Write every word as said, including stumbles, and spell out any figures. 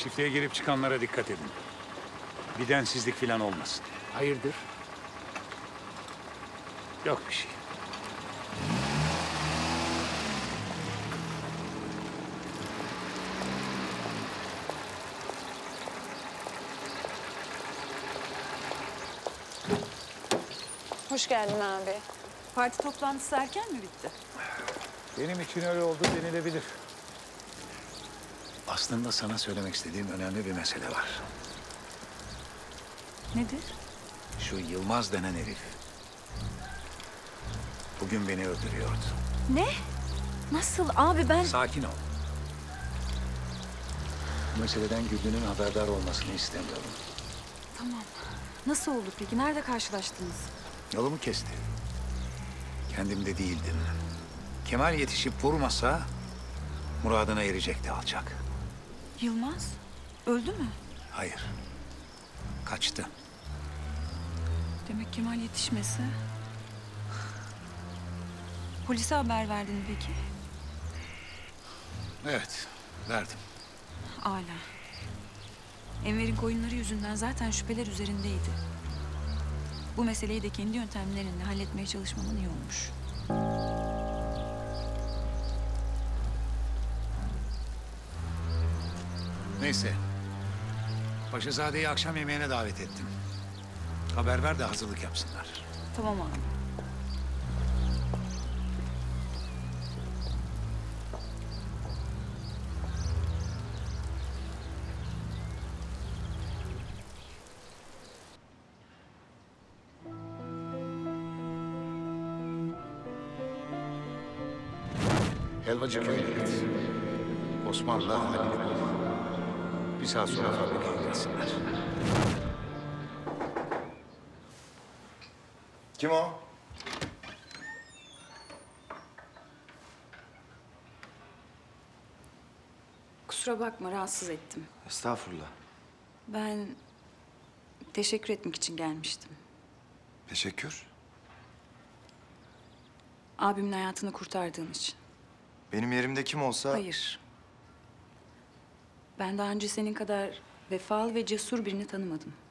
Çiftliğe girip çıkanlara dikkat edin. Bir densizlik falan olmasın. Hayırdır? Yok bir şey. Hoş geldin abi. Parti toplantısı erken mi bitti? Benim için öyle oldu denilebilir. Aslında sana söylemek istediğim önemli bir mesele var. Nedir? Şu Yılmaz denen herif. Bugün beni öldürüyordu. Ne? Nasıl abi ben... Sakin ol. Bu meseleden Güllü'nün haberdar olmasını istemiyorum. Tamam. Nasıl oldu peki? Nerede karşılaştınız? Yolumu kesti. Kendimde değildim. Kemal yetişip vurmasa muradına erecekti alçak. Yılmaz? Öldü mü? Hayır. Kaçtı. Demek Kemal yetişmesi. Polise haber verdin mi peki? Evet, verdim. Âlâ. Enver'in koyunları yüzünden zaten şüpheler üzerindeydi. Bu meseleyi de kendi yöntemlerinle halletmeye çalışmanın iyi olmuş. Neyse. Paşazade'yi akşam yemeğine davet ettim. Haber ver de hazırlık yapsınlar. Tamam abi. Helvacı köyüne git. Osman'la Halil'i bul. Bir saat sonra fabrikaya gelsinler. Kim o? Kusura bakma rahatsız ettim. Estağfurullah. Ben teşekkür etmek için gelmiştim. Teşekkür. Abimin hayatını kurtardığın için. Benim yerimde kim olsa... Hayır. Ben daha önce senin kadar vefalı ve cesur birini tanımadım.